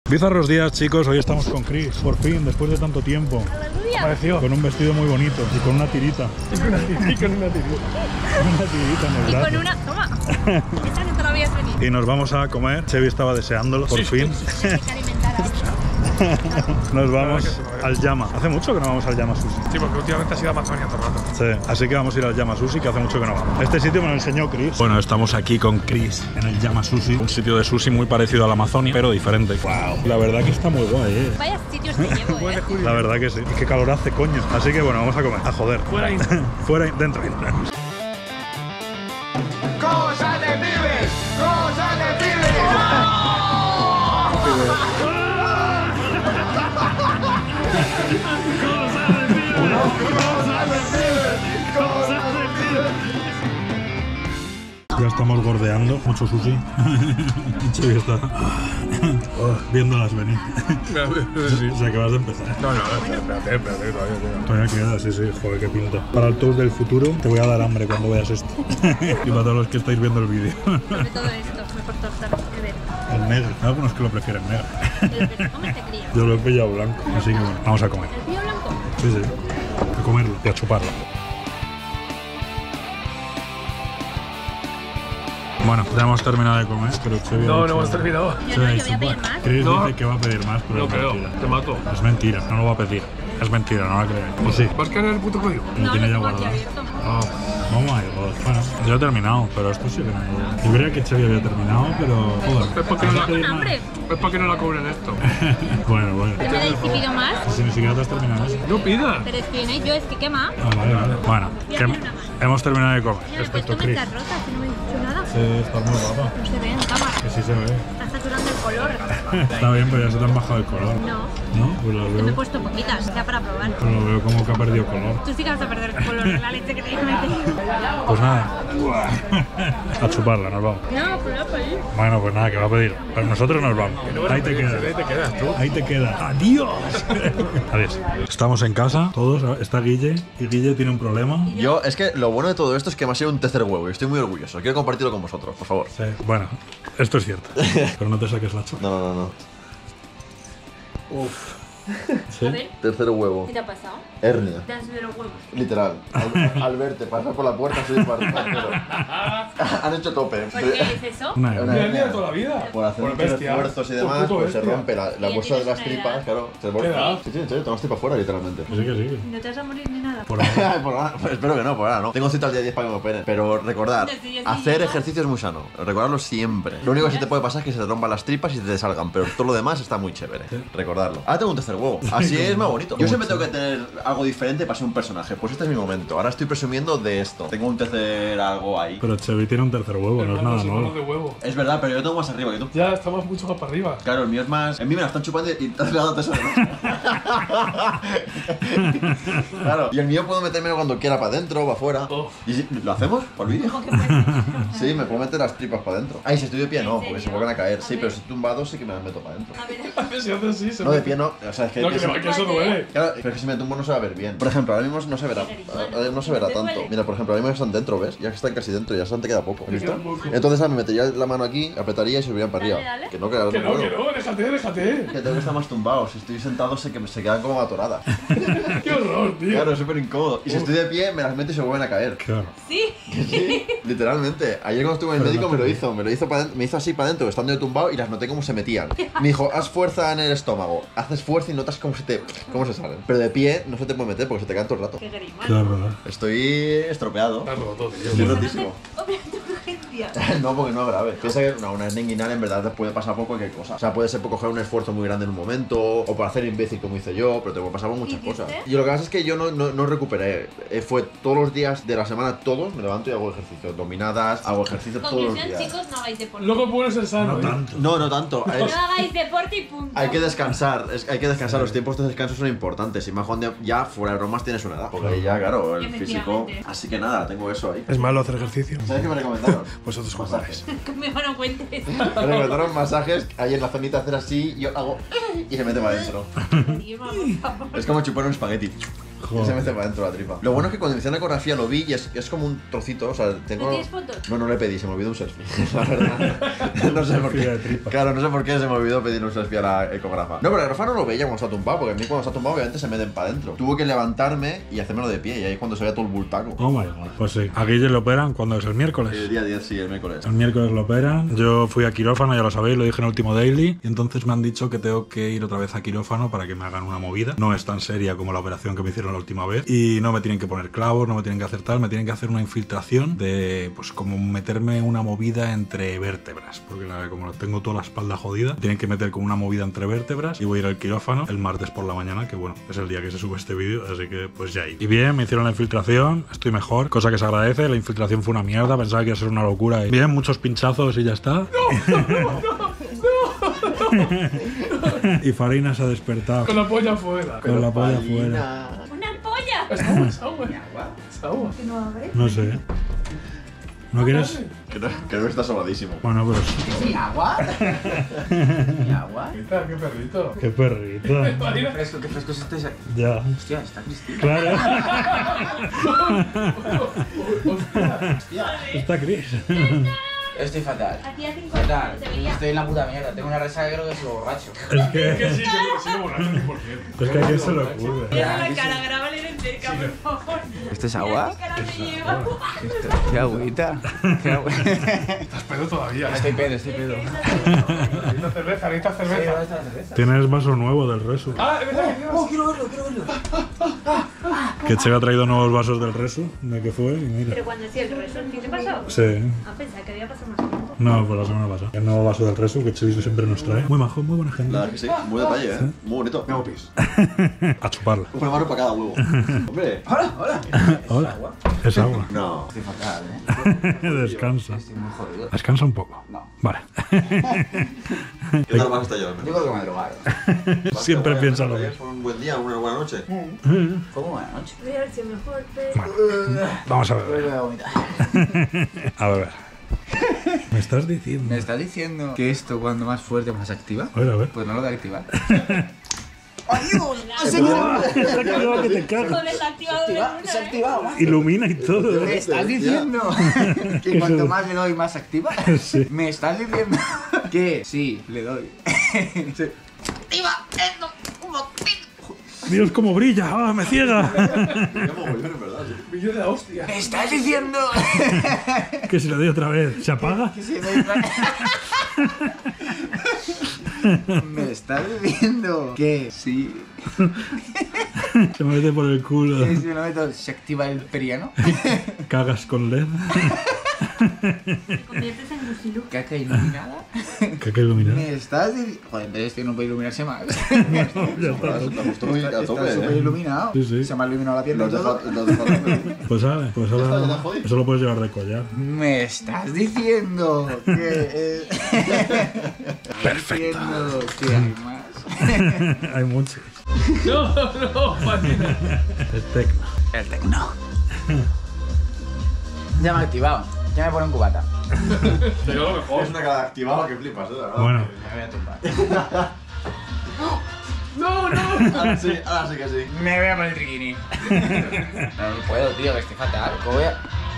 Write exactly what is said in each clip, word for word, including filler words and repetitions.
Bizarros días, chicos. Hoy estamos con Chris. Por fin, después de tanto tiempo. Apareció. Con un vestido muy bonito y con una tirita. Y con una tirita. Y con una tirita. Una tirita en el brazo. Y con una... Toma. Esta que te la veías venir. Y nos vamos a comer. Chevy estaba deseándolo, por Sí, fin. sí, Sí. Hay que alimentar a Nos vamos al Llama. Hace mucho que no vamos al Llama Sushi. Sí, porque últimamente ha sido Amazonia todo el rato. Sí, así que vamos a ir al Llama Sushi, que hace mucho que no vamos. Este sitio me lo enseñó Chris. Bueno, estamos aquí con Chris en el Llama Sushi. Un sitio de sushi muy parecido al Amazonia, pero diferente. Wow. La verdad que está muy guay, eh. Vaya sitios te llevo, eh. La verdad que sí. Y qué calor hace, coño. Así que bueno, vamos a comer. A joder. Fuera y Fuera y dentro. ¡Cosas de pibes! ¡Cosas de pibes! Ya estamos gordeando, mucho sushi. Chevy está oh, viéndolas venir. Sí. O sea que vas a empezar. No, no, espérate, espérate, todavía queda. Todavía queda, sí, sí, joder, qué pinta. Para el toast del futuro te voy a dar hambre cuando veas esto. Y para todos los que estáis viendo el vídeo. Sobre todo esto, mejor tostar el verde. El negro, hay algunos que lo prefieren negro. El verde, ¿cómo te cría? Yo lo he pillado blanco, así que bueno, vamos a comer. ¿El pío blanco? Sí, sí, a comerlo y a chuparlo. Bueno, ya hemos terminado de comer, pero Chevy No, ha no dicho- hemos terminado. Yo Chevy no, ha yo voy a dicho, pedir "Bueno, más". Chris No. dice que va a pedir más, pero No es creo, mentira. te mato. Es mentira, no lo va a pedir. Es mentira, no la creéis. ¿O sí? ¿Vas a querer el puto código? Lo No, tiene lo ya tengo aquí guardado. abierto. Ah. Oh my god. Bueno, yo he terminado, pero esto sí que no hay. Yo creía que Chevy había terminado, pero joder. Es porque ¿vas no a la- pedir Con más? hambre. Es para que no la cobren esto. Bueno, bueno. ¿Ya me dais si pido más? Si ni siquiera te has terminado eso. No pidas. Pero es que no, yo es que quema. Ah, vale, vale. Bueno, Voy a que pedir una más. hemos terminado de comer. Mira, pues Excepto tú me Chris. estás rota, si no me he dicho nada. Sí, está muy guapa. No se ve en cámara. Que sí se ve. Está saturando el color. Está bien, pero ya se te han bajado el color. No, ¿No? Pues lo que me he veo. puesto poquitas, ya para probar. Pero lo veo como que ha perdido color. Tú sí que vas a perder el color de la leche que te metes. Pues nada. A chuparla, nos vamos. No, pero ya pedí. Bueno, pues nada, que va a pedir. Pero nosotros nos vamos. Ahí te Ahí quedas. te quedas tú. Ahí te quedas. ¡Adiós! Adiós. Estamos en casa, todos. Está Guille. Y Guille tiene un problema. Yo, es que lo bueno de todo esto es que me ha sido un tercer huevo y estoy muy orgulloso. Quiero compartirlo con vosotros, por favor. Sí. Bueno, esto es cierto. Pero no te saques la chapa. No, no, no, no. ¿Sí? A ver, Tercer huevo. ¿qué te ha pasado? Hernia. Te has subido los huevos. Literal. Al, al verte pasar por la puerta soy partero. Han hecho tope. ¿Por qué es eso? Una Una Una hernia. hernia de toda la vida. Por hacer Por muchos bestia. esfuerzos y Por demás, puto pues se bestia. rompe la, la Y bolsa de tienes las una tripas, edad. claro. Se ¿Qué voltea. edad? Sí, sí, en serio, tengo las tripas fuera, literalmente. Sí, que sí. No te vas a morir ni nada. Por ahora. Por ahora, pues espero que no, por ahora no. Tengo cita al día diez para que me operen. Pero recordad, Desde diez hacer días. ejercicio es muy sano. Recordarlo siempre. Lo único que sí te puede pasar es que se te rompan las tripas y te salgan, pero todo lo demás está muy chévere. Recordarlo. Ahora tengo un tercer huevo. Así es más bonito. Yo siempre tengo que tener algo diferente para ser un personaje. Pues este es mi momento. Ahora estoy presumiendo de esto. Tengo un tercer algo ahí. Pero Chevy tiene un tercer huevo, no es nada Hermanos, hermanos nuevo. de huevo. Es verdad, pero yo tengo más arriba que tú. Ya estamos mucho más para arriba. Claro, el mío es más. En mí me la están chupando y estás pegando tesoro. Claro. Y el mío puedo metérmelo cuando quiera para adentro o para afuera. Oh. ¿Y si, lo hacemos? ¿Por vídeo? ¿Cómo que puedes? Sí, me puedo meter las tripas para adentro. Ay, si estoy de pie no, porque se vuelven a caer. Sí, pero si tumbado sí que me las meto para adentro. A ver, Si hace así, se No, de mete. pie no. O sea, es que. No, de que, pie no, sí- que eso duele. Claro, pero es que si me tumbo no se va a ver bien. Por ejemplo, ahora mismo no se verá, eh, no se verá tanto. Mira, por ejemplo, ahora mismo están dentro, ¿ves? Ya que están casi dentro, ya se te queda poco. Te ¿Visto? queda poco. Entonces, ah, me metería la mano aquí, apretaría y subirían para Dale, arriba. dale. Que no, que ahora Que no no, puedo. que no, déjate, déjate. Que tengo que estar más tumbado. Si estoy sentado, sé que me- se quedan como atoradas. Qué horror, tío. Claro, es súper incómodo. Y si estoy de pie, me las meto y se vuelven a caer. Claro. sí. Sí, literalmente. Ayer cuando estuve en el Pero médico no me lo te- hizo. Me lo hizo, pa dentro- me hizo así para adentro, estando yo tumbado y las noté como se metían. Me dijo, haz fuerza en el estómago. Haces fuerza y notas cómo se te cómo se salen. Pero de pie no se te puede meter porque se te caen todo el rato. Qué grima. Claro, ¿verdad? Estoy estropeado. Estás roto, tío. Estoy rotísimo. Operate urgencia. No, porque no es grave. Piensa que no, una hernia inguinal en verdad te puede pasar por cualquier cosa. O sea, puede ser por coger un esfuerzo muy grande en un momento, o por hacer imbécil como hice yo, pero te puede pasar por muchas ¿Y qué cosas. hiciste? Y lo que pasa es que yo no, no, no recuperé. Eh, fue todos los días de la semana, todos, me levanto y hago ejercicio. Dominadas, hago ejercicio todos los Conclusión, días. chicos, no hagáis deporte. Luego pones el sano. No ¿eh? tanto. No, no tanto. No Es- hagáis deporte y punto. hay que descansar, es- hay que descansar. Los tiempos de descanso son importantes. Y más cuando ya fuera de bromas tienes una edad. Porque ahí ya, claro, el físico. Efectivamente. Así que nada, tengo eso ahí. Es malo hacer ejercicio. ¿Sabes qué me recomendaron? Vosotros Masajes. Mejor no cuentes. Me recomendaron masajes. Ahí en la zonita hacer así, yo hago y se mete para adentro. Tío, vamos, vamos. Es como chupar un espagueti. Y se mete para dentro la tripa. Lo bueno es que cuando inicié la ecografía lo vi y es, es como un trocito, o sea, tengo... ¿No tienes fotos? No, no le pedí, se me olvidó un selfie. La verdad. No sé por Fila de qué. tripa. Claro, no sé por qué se me olvidó pedir un selfie a la ecógrafa. No, pero la ecógrafa no lo veía cuando está tumbado, porque a mí cuando está tumbado obviamente se meten para adentro. Tuve que levantarme y hacérmelo de pie, y ahí es cuando se ve todo el bultaco. Oh my god. Pues sí. A Guille le operan cuando es el miércoles. El día diez, sí, el miércoles. El miércoles lo operan. Yo fui a quirófano, ya lo sabéis, lo dije en el último daily. Y entonces me han dicho que tengo que ir otra vez a quirófano para que me hagan una movida. No es tan seria como la operación que me hicieron la última vez. Y no me tienen que poner clavos, no me tienen que hacer tal, me tienen que hacer una infiltración de, pues como meterme una movida entre vértebras. Porque la, como tengo toda la espalda jodida, tienen que meter como una movida entre vértebras. Y voy a ir al quirófano el martes por la mañana, que bueno, es el día que se sube este vídeo. Así que pues ya ir. Y bien, me hicieron la infiltración, estoy mejor, cosa que se agradece. La infiltración fue una mierda, pensaba que iba a ser una locura. Y bien, muchos pinchazos y ya está. Y Farina se ha despertado. Con la polla afuera. Con la polla afuera. ¡Una polla! Es agua, es agua. Es agua. ¿Que no abre? No sé. ¿No quieres? Creo, creo que está sobadísimo. Bueno, pero... ¿Mi agua? ¿Mi agua? ¿Qué tal? ¿Qué perrito? ¡Qué perrito! Qué fresco, qué fresco es este. Ya. Hostia, está Cristina. Claro. Hostia. Está Chris. Estoy fatal. Aquí a cinco Fatal. se veía. Estoy en la puta mierda. Tengo una resaca que creo que soy borracho. Es Que que... sí, que sigue borracho cien por ciento. Es que a quién se le ocurre. Mira la cara, grábale de cerca, por favor. ¿Esto es Mira agua? qué cara te lleva. Qué agüita. Qué agua. Estás pedo todavía. Estoy pedo, estoy pedo. Necesito cerveza, necesito Sí, cerveza. ¿dónde está la cerveza? Tienes vaso nuevo del Resu. Ah, es verdad que Oh, quiero verlo, quiero verlo. Que Che ha traído nuevos vasos del Resu. ¿De qué fue? Y mira. Pero cuando decía el resto, ¿qué te pasó? Sí. Ah, pensaba que había pasado más tiempo. No, por la semana pasada. El nuevo vaso del Resu que Che siempre nos trae. Muy majo, muy buena gente. La verdad que sí, muy detalle, ¿eh? Muy bonito. me hago pis. A chuparla. Una mano para cada huevo. Hombre. Hola, hola. Hola. Es agua. No. Estoy fatal, eh. Descansa. Estoy muy jodido. Descansa un poco. No. Vale. ¿Qué tal vas hasta yo? Yo creo que me drogaron. Siempre piensa lo mismo. Fue un buen día, una buena noche. Fue muy buena noche. Voy a ver si mejor, pero... Vamos a Creo que beber. voy a vomitar. A beber. ¿Me estás diciendo? ¿Me estás diciendo que esto cuando más fuerte más activa? A ver, a ver. Pues no lo voy a activar. que te cagas. Todo desactivado de una, Se ha ¿eh? activado. Ilumina y todo. ¿Me estás diciendo que cuanto más le doy más activa? Sí. ¿Me estás diciendo que sí, le doy? Sí. Dios, cómo brilla. ¡Ah, me ciega! Qué mogollón, en verdad, sí. Vídeo de la hostia. ¿Me estás diciendo Que si le doy otra vez, ¿se apaga? que sí le doy ¿Me estás diciendo que sí? Se me mete por el culo. Que si me lo meto se activa el periano? Cagas con L E Te conviertes en Gusilú. ¿Caca iluminada? D. Caca iluminada. ¿Me estás diciendo? Joder, entonces este no puede iluminarse más. Ya está. Te gustó muy a Está tope, súper ¿eh? iluminado. Sí, sí. Se me ha iluminado la pierna y Los todo. dejo, los dejo hacer. Pues sale, pues Ya está, ya ahora. te jodí. Eso lo puedes llevar de collar. Me estás diciendo que. Eh, Perfecto. diciendo que hay más. Hay muchos. No, no, Martina. Es tecno. El tecno. Ya me ha activado. Ya me pone un cubata. Te digo lo mejor. Es una cara activada que flipas, ¿eh? La verdad. Bueno, Me voy a tumbar. No, no. Ahora sí, ahora sí que sí. Me voy a poner triquini. No, no puedo, tío, que estoy fatal. ¿Cómo voy a.?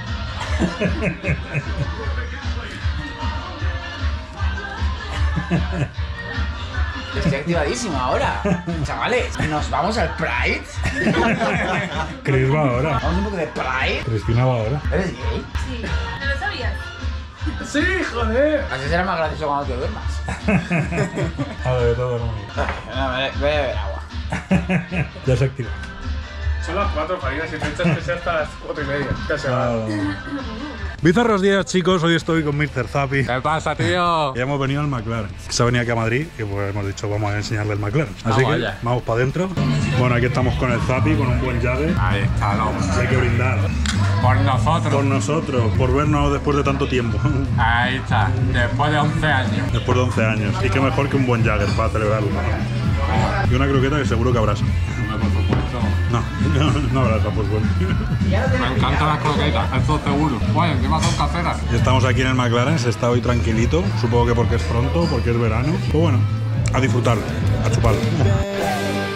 Estoy activadísimo ahora. Chavales, nos vamos al Pride. Chris va ahora. Vamos un poco de Pride. Cristina va ahora. ¿Eres gay? Sí, ¿no lo sabías? Sí, joder. Así será más gracioso cuando te duermas. A ver, todo no. No, voy a beber agua. Ya se activa. Son las cuatro, Farina. Si te echas que sea hasta las cuatro y media. Ya se va. Bizarros días, chicos. Hoy estoy con mister Zapi. ¿Qué pasa, tío? Ya hemos venido al McLaren. Se ha venido aquí a Madrid y pues hemos dicho vamos a enseñarle el McLaren. Así Vamos que allá. vamos para adentro. Bueno, aquí estamos con el Zapi, con un buen llave. Ahí está, loco. Hay que brindar Por nosotros. por nosotros, por vernos después de tanto tiempo. Ahí está. Después de once años. Después de once años. Y qué mejor que un buen Jagger para celebrarlo. Y una croqueta que seguro que abrasa. Por supuesto. No, no, no abrasa, pues bueno. Me encantan las croquetas, eso seguro. Oye, encima son caseras. Y estamos aquí en el McLaren, se está hoy tranquilito. Supongo que porque es pronto, porque es verano. Pues bueno, a disfrutarlo, a chuparlo.